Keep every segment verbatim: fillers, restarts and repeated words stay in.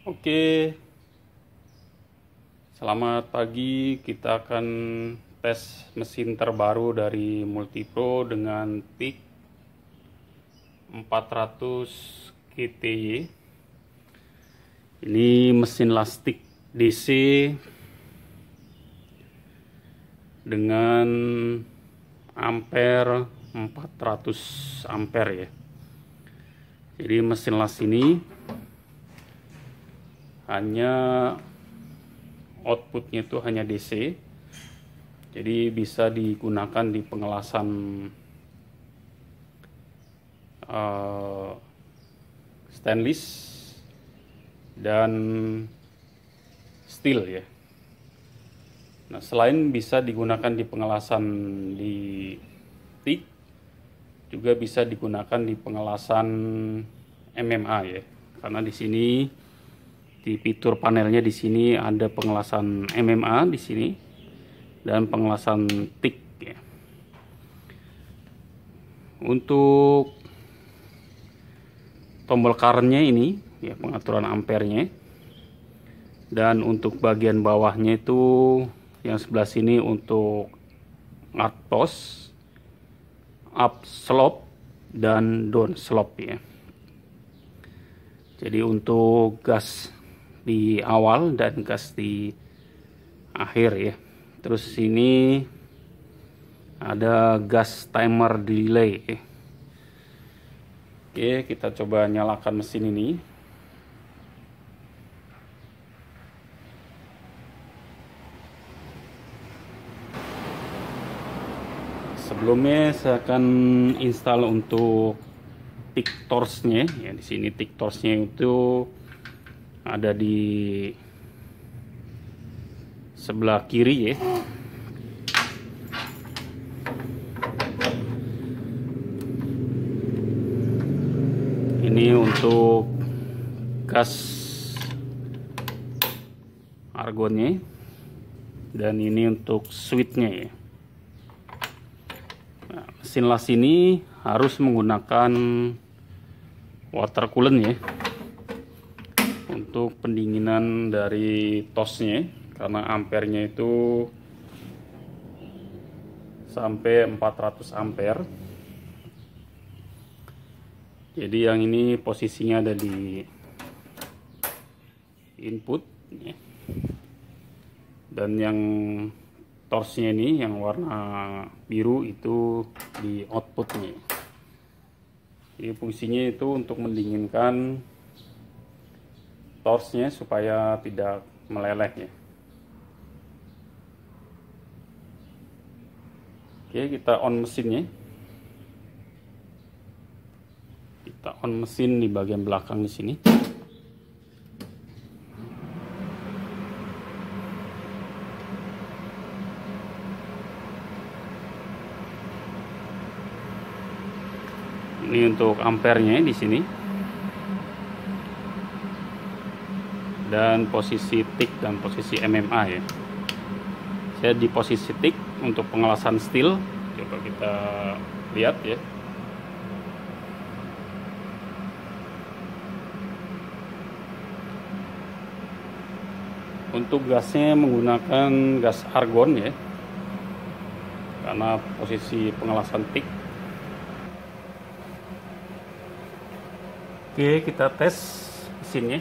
Oke, selamat pagi. Kita akan tes mesin terbaru dari Multipro dengan tik empat ratus K T Y. Ini mesin lastik D C dengan ampere empat ratus ampere ya. Jadi mesin las ini hanya outputnya itu hanya D C, jadi bisa digunakan di pengelasan uh, stainless dan steel ya. Nah, selain bisa digunakan di pengelasan di tik, juga bisa digunakan di pengelasan M M A ya, karena di sini di fitur panelnya di sini ada pengelasan M M A di sini dan pengelasan tik ya. Untuk tombol currentnya ini ya, pengaturan ampernya, dan untuk bagian bawahnya itu yang sebelah sini untuk arc post, up slope dan down slope ya. Jadi untuk gas di awal dan gas di akhir ya. Terus sini ada gas timer delay. Oke, kita coba nyalakan mesin ini. Sebelumnya saya akan install untuk tik torch-nya ya. Di sini tik torch-nya itu ada di sebelah kiri ya. Ini untuk gas argonnya dan ini untuk switchnya ya. Nah, mesin las ini harus menggunakan water coolant ya untuk pendinginan dari tosnya, karena ampernya itu sampai empat ratus ampere. Jadi yang ini posisinya ada di input ya. Dan yang torchnya ini yang warna biru itu di outputnya. Jadi fungsinya itu untuk mendinginkan torchnya supaya tidak meleleh ya. Oke, kita on mesinnya. Kita on mesin di bagian belakang di sini. Ini untuk ampernya di sini. Dan posisi tik dan posisi M M A ya. Saya di posisi tik untuk pengelasan steel. Coba kita lihat ya. Untuk gasnya menggunakan gas argon ya, karena posisi pengelasan tik. Oke, kita tes mesinnya.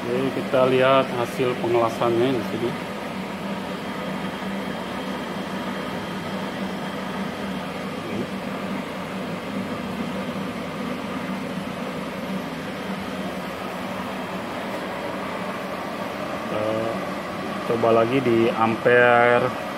Oke, kita lihat hasil pengelasannya di sini. Kita coba lagi di ampere.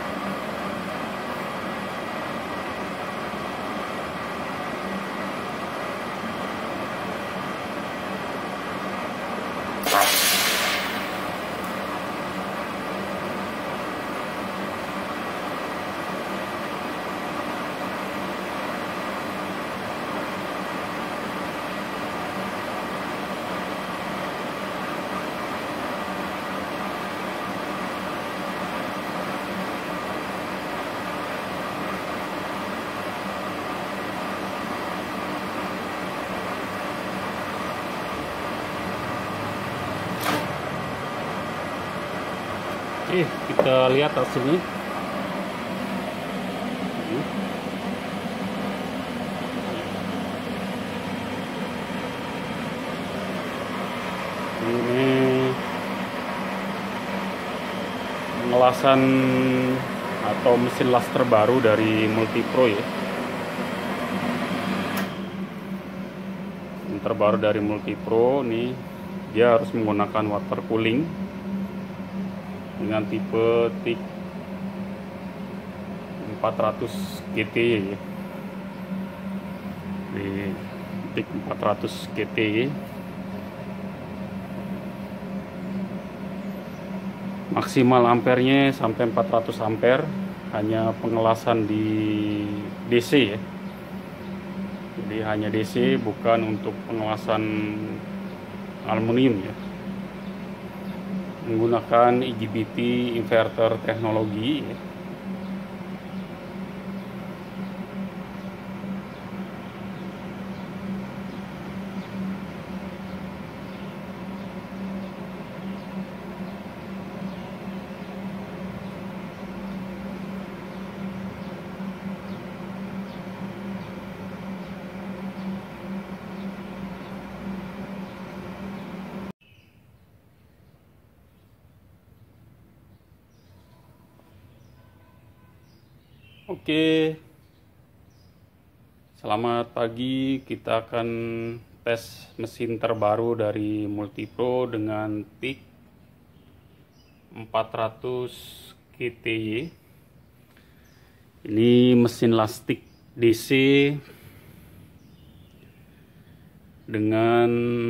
Oke, kita lihat hasilnya. Ini pengelasan atau mesin las terbaru dari Multipro ya. Yang terbaru dari Multipro nih, dia harus menggunakan water cooling dengan tipe T I C empat ratus G T ya. Di T I C empat ratus G T maksimal ampernya sampai empat ratus ampere, hanya pengelasan di D C ya. Jadi hanya D C, bukan untuk pengelasan aluminium ya. Menggunakan I G B T inverter teknologi ya. Oke, selamat pagi. Kita akan tes mesin terbaru dari Multipro dengan T I C empat ratus G T Y. Ini mesin lastik D C dengan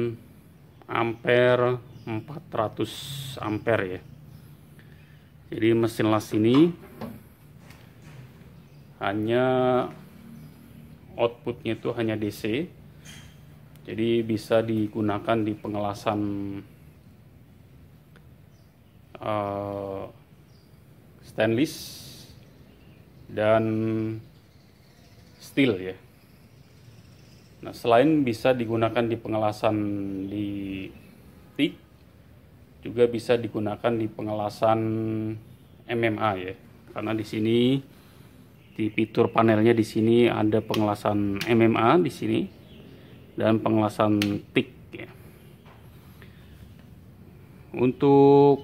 ampere empat ratus ampere ya. Jadi mesin las ini hanya outputnya itu hanya D C, jadi bisa digunakan di pengelasan uh, stainless dan steel ya. Nah, selain bisa digunakan di pengelasan di T I C, juga bisa digunakan di pengelasan M M A ya, karena di sini di fitur panelnya di sini ada pengelasan M M A di sini dan pengelasan T I C ya. Untuk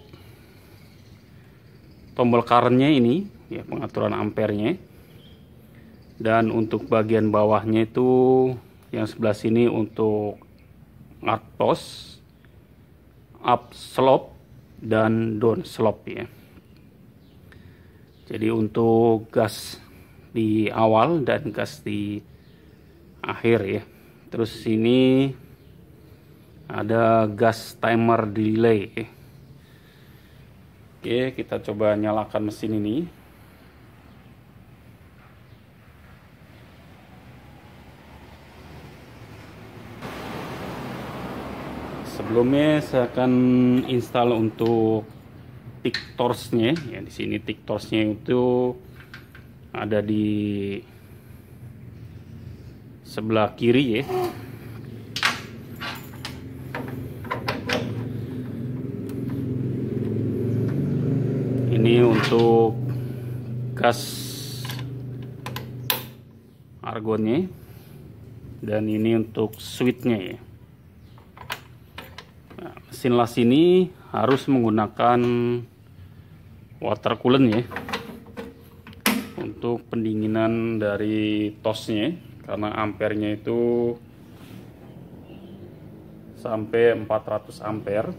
tombol currentnya ini ya, pengaturan ampernya, dan untuk bagian bawahnya itu yang sebelah sini untuk arc post, up slope dan down slope ya. Jadi untuk gas di awal dan gas di akhir ya. Terus sini ada gas timer delay. Oke, kita coba nyalakan mesin ini. Sebelumnya saya akan install untuk T I C torch-nya ya. Di sini T I C torch-nya itu ada di sebelah kiri ya. Ini untuk gas argonnya, dan ini untuk switch-nya ya. Nah, mesin las ini harus menggunakan water coolant ya, untuk pendinginan dari tosnya, karena ampernya itu sampai empat ratus ampere.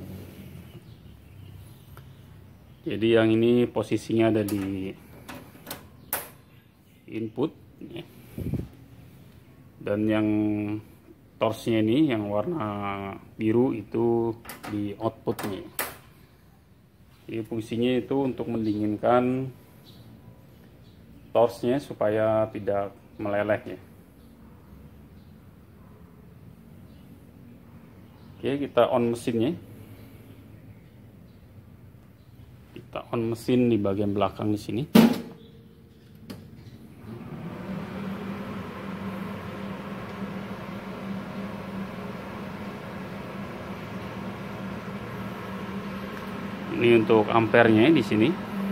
Jadi yang ini posisinya ada di input ya. Dan yang torchnya ini yang warna biru itu di outputnya. Jadi fungsinya itu untuk mendinginkan torchnya supaya tidak meleleh ya. Oke, kita on mesinnya. Kita on mesin di bagian belakang di sini. Ini untuk ampernya di sini.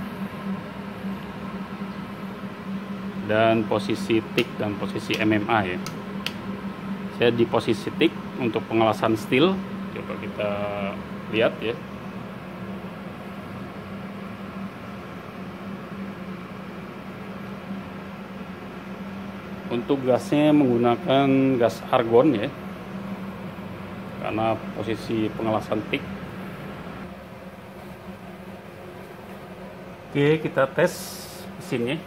Dan posisi tick dan posisi M M A ya. Saya di posisi tick untuk pengelasan steel. Coba kita lihat ya. Untuk gasnya menggunakan gas argon ya. Karena posisi pengelasan tick. Oke, kita tes mesinnya.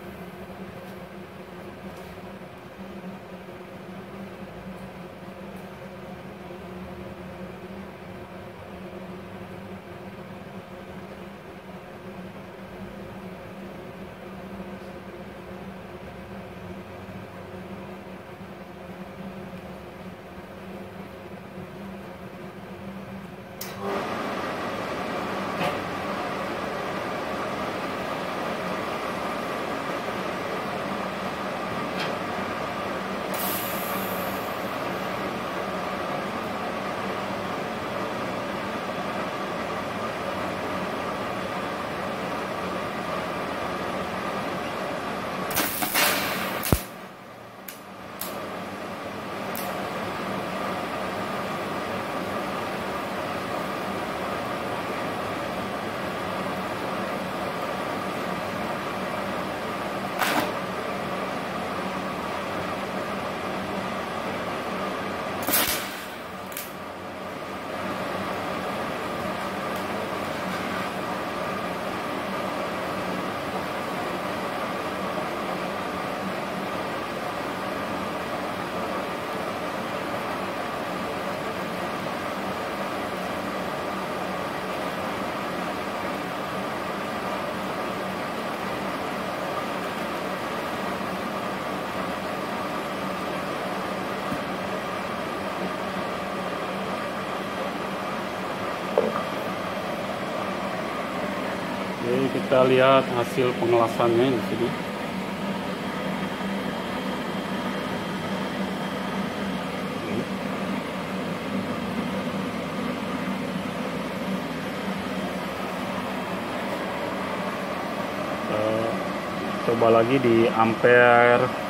Oke, kita lihat hasil pengelasannya di sini. Kita coba lagi di ampere.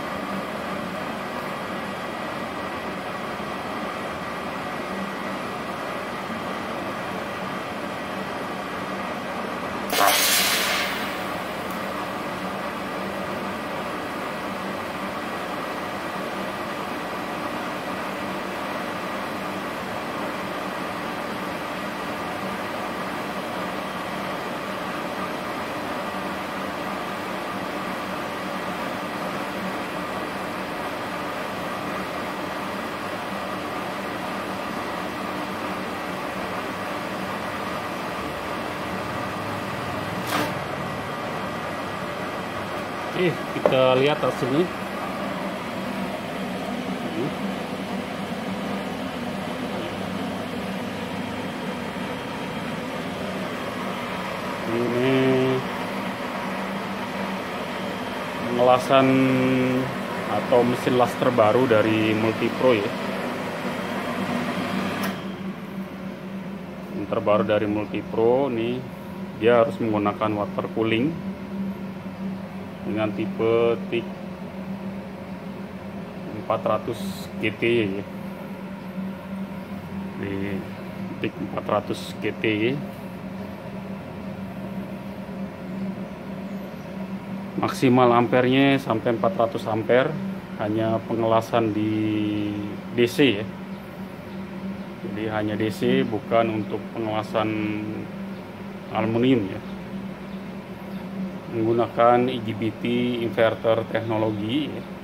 Eh, kita lihat hasilnya. Ini pengelasan atau mesin las terbaru dari Multipro ya. Yang terbaru dari Multipro nih, dia harus menggunakan water cooling dengan tipe tick empat ratus G T ya. Di TIC empat ratus G T. Maksimal ampernya sampai empat ratus ampere, hanya pengelasan di D C ya. Jadi hanya D C, bukan untuk pengelasan aluminium ya. Menggunakan I G B T inverter teknologi ya.